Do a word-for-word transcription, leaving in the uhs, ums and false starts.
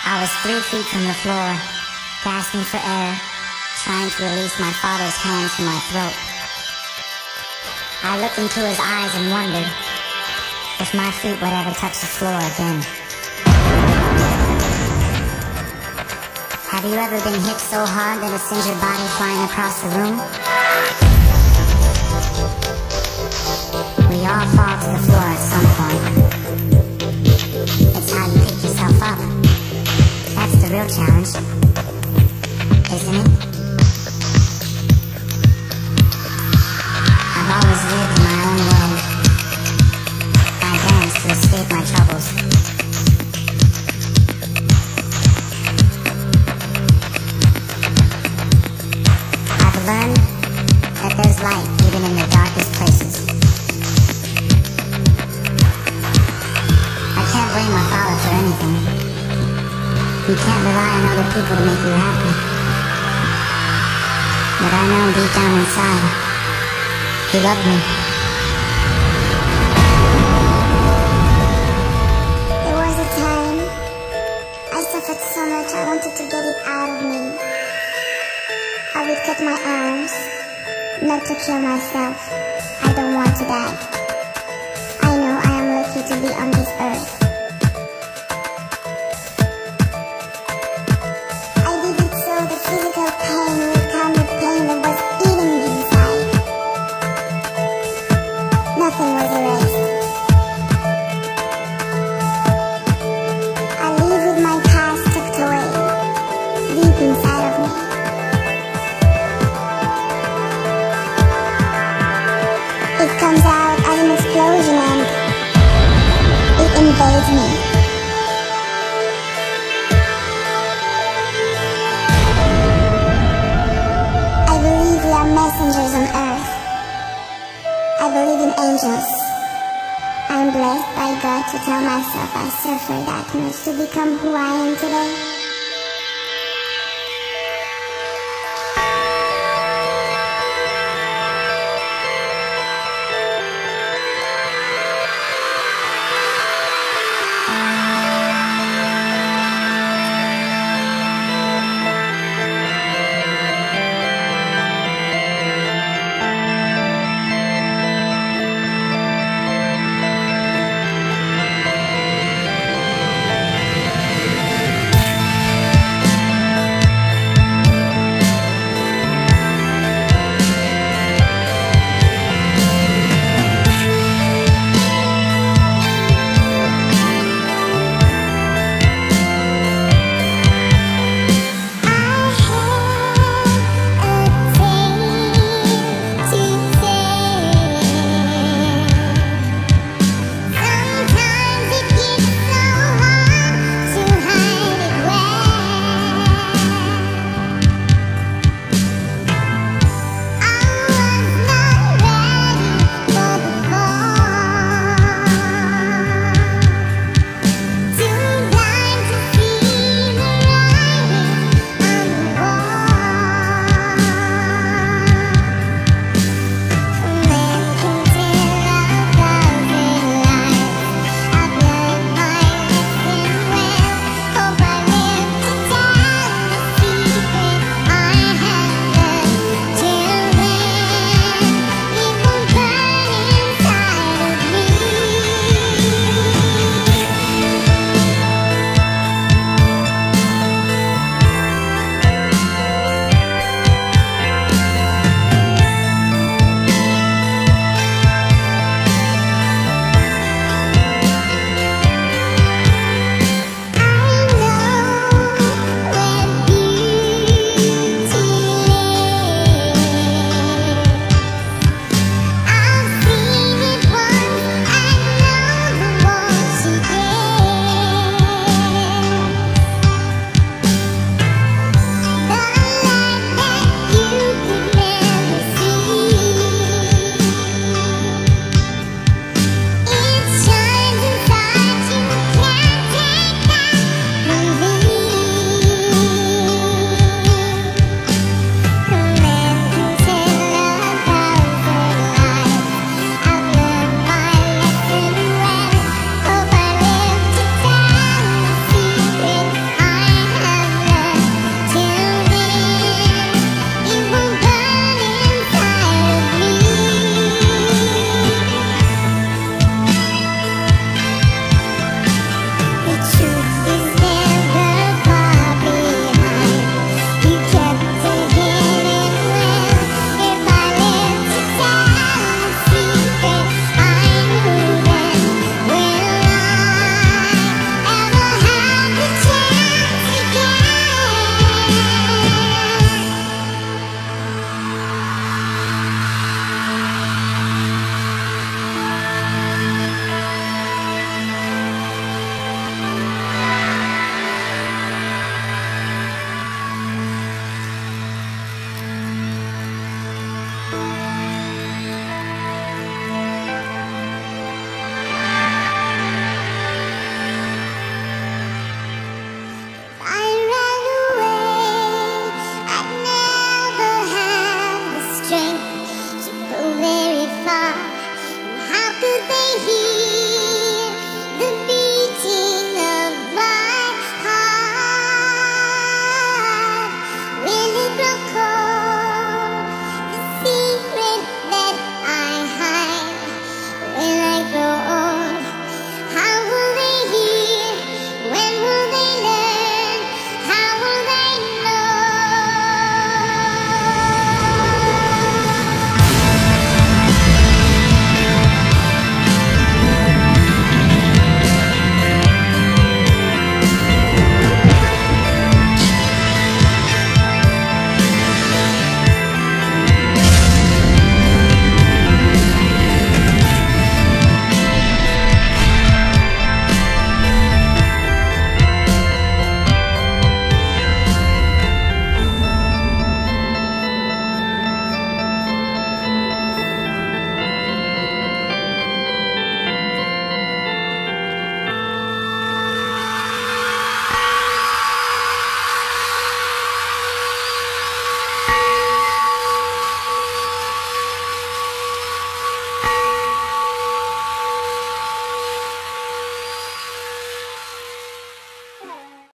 I was three feet from the floor, gasping for air, trying to release my father's hands from my throat. I looked into his eyes and wondered if my feet would ever touch the floor again. Have you ever been hit so hard that it sends your body flying across the room? We all fall to the floor at some point. It's how you pick yourself up. That's the real challenge, isn't it? I've always lived in my own world. I dance to escape my troubles. I've learned that there's light even in the darkest places. I can't blame my father for anything. You can't rely on other people to make you happy. But I know deep down inside, he loved me. There was a time I suffered so much I wanted to get it out of me. I would cut my arms, not to kill myself. I don't want to die. I know I am lucky to be on this earth. The physical pain will calm the pain that was eating me inside. Nothing was erased. I live with my past tucked away, deep inside of me. It comes out as an explosion and it invades me. Messengers on earth. I believe in angels. I am blessed by God to tell myself I suffered that much to become who I am today.